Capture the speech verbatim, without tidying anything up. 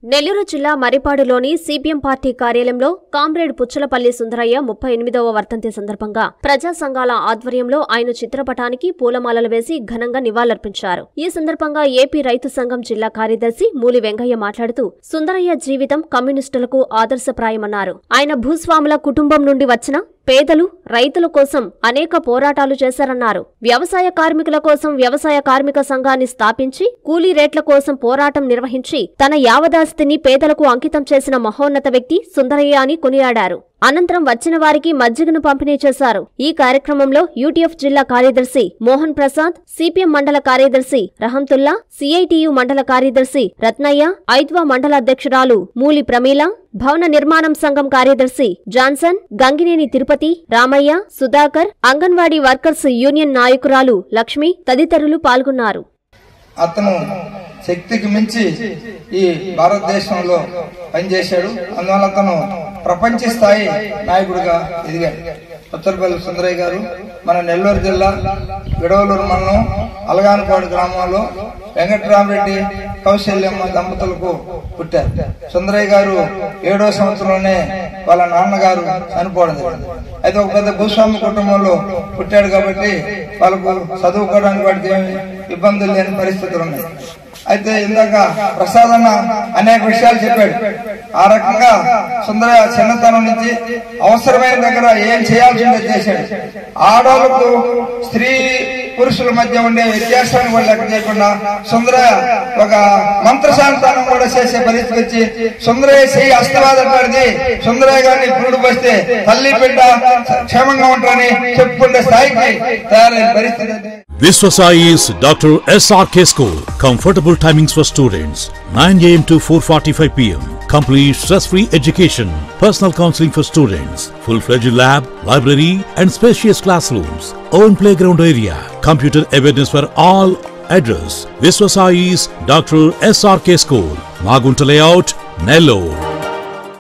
నెల్లూరు జిల్లా మరిపాడులోని CPM party కార్యాలయంలో కామ్రేడ్ పుచ్చలపల్లి సుందరయ్య ముప్పై ఎనిమిదవ వర్ధంతి సందర్భంగా ప్రజా సంఘాల ఆధ్వర్యంలో ఆయన చిత్రపటానికి పూలమాలలు వేసి ఘనంగా నివాళులర్పించారు. ఈ సందర్భంగా ఏపీ రైతు సంఘం జిల్లా కార్యదర్శి మూలి వెంగయ్య మాట్లాడుతూ సుందరయ్య జీవితం కమ్యూనిస్టులకు ఆదర్శప్రాయమన్నారు. ఆయన భూస్వాముల కుటుంబం నుండి వచ్చిన పేదలు, రైతుల కోసం అనేక పోరాటాలు చేశారన్నారు. వ్యవసాయ కార్మికుల కోసం వ్యవసాయ కార్మిక సంఘాన్ని స్థాపించి కూలీ రేట్ల కోసం పోరాటం నిర్వహించి తన యావదాస్తిని పేదలకు అంకితం చేసిన మహోన్నత వ్యక్తి సుందరయ్య అని కొనియాడారు. అనంతరం వచ్చిన వారికి మజ్జిగను పంపిణీ చేశారు. ఈ కార్యక్రమంలో యూటీఎఫ్ జిల్లా కార్యదర్శి మోహన్ ప్రసాద్, సిపిఎం మండల కార్యదర్శి రహంతుల్లా, సిఐటియు మండల కార్యదర్శి రత్నయ్య, ఐద్వా మండల అధ్యక్షురాలు మూలి ప్రమీల, భవన నిర్మాణం సంఘం కార్యదర్శి Johnson, Gangineni Tirupati, Ramaiah, Sudhakar, anganwadi workers union నాయకురాలు లక్ష్మి తదితరులు పాల్గొన్నారు. అతను శక్తికి మించి ఈ భారతదేశంలో పనిచేశాడు. అందువల్ల అతను ప్రపంచ స్థాయి నాయకుడిగా ఎదిగాడు. పుచ్చలపల్లి సుందరయ్య గారు మన నెల్లూరు జిల్లా విడవలూరు మండలం అలగానపాడు గ్రామంలో వెంకట్రామరెడ్డి కౌశల్యమ్మ దంపతులకు పుట్టారు. సుందరయ్య గారు ఏడో సంవత్సరంలోనే వాళ్ళ నాన్నగారు చనిపోవడం జరిగింది. అయితే ఒక పెద్ద భూస్వామి కుటుంబంలో పుట్టాడు కాబట్టి వాళ్ళకు చదువుకోవడానికి వాటికి ఏమి ఇబ్బందులు లేని పరిస్థితులు ఉన్నాయి. అయితే ఇందాక ప్రసాద్ అన్న అనేక విషయాలు చెప్పాడు. ఆ రకంగా సుందరయ్య చిన్నతనం నుంచి అవసరమైన దగ్గర ఏం చేయాల్సి ఉందో చేశాడు. ఆడవాళ్లకు స్త్రీ పురుషుల మధ్య ఉండే వ్యత్యాసాన్ని కూడా లెక్క చేయకుండా సుందరయ్య ఒక మంత్రశాంతానం కూడా చేసే పరిస్థితి వచ్చి సుందరయ్య చేయి అస్తవాదపడిది సుందరయ్య గారిని పురుడు వస్తే తల్లి బిడ్డ క్షేమంగా ఉంటారని చెప్పుకునే స్థాయికి తయారైన పరిస్థితి. Viswasai's Doctor S R K School. Comfortable timings for students nine a m to four forty-five p m Complete stress-free education. Personal counseling for students. Full-fledged lab, library and spacious classrooms. Own playground area. Computer awareness for all. Address Viswasai's Doctor S R K School. Magunta Layout, Nellore.